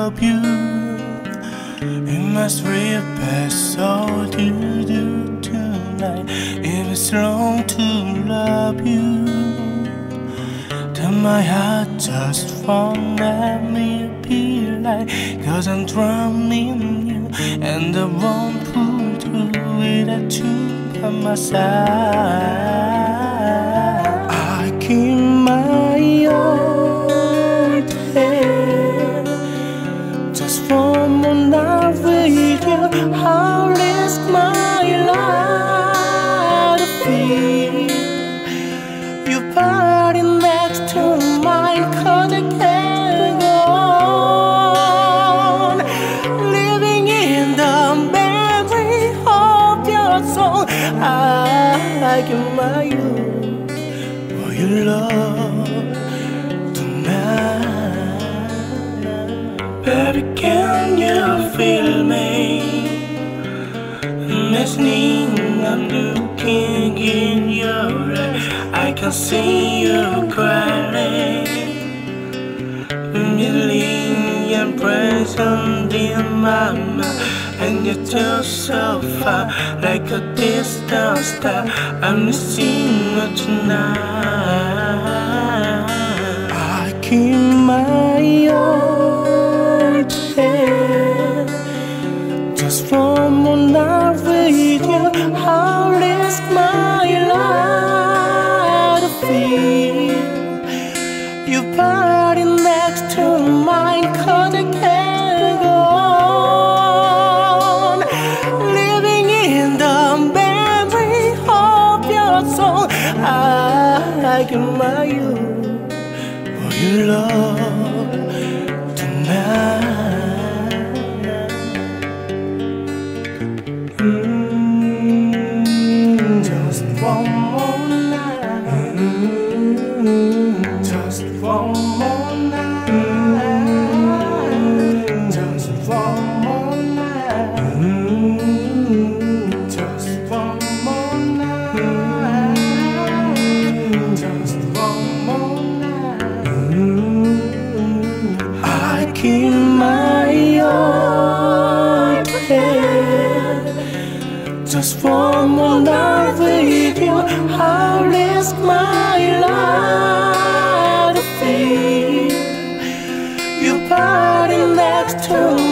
love you. It must real best, so do tonight. If it's wrong to love you, then my heart just won't let me be like. Cause I'm drowning in you, and I won't pull through without you by my side. I keep my old head just for one night with you. I'll risk my life to feel your body next to mine. Cause I can't go on living in the memory of your song. I give my you for your love tonight. Baby, can you feel me listening? I'm looking in your eyes. I can see you crying, a million present in my mind, and you're just so far, like a distant star. I'm missing you tonight. I keep my old head just from one night with you. I'll risk my life to feel your body next to mine. Cause I can't go on living in the memory of your song. I give my you for your love tonight. Just one more night, just one more night, just one more night, just one more night, just one more night. I keep my old head just one more night with you. I'll risk my life to feel your body next to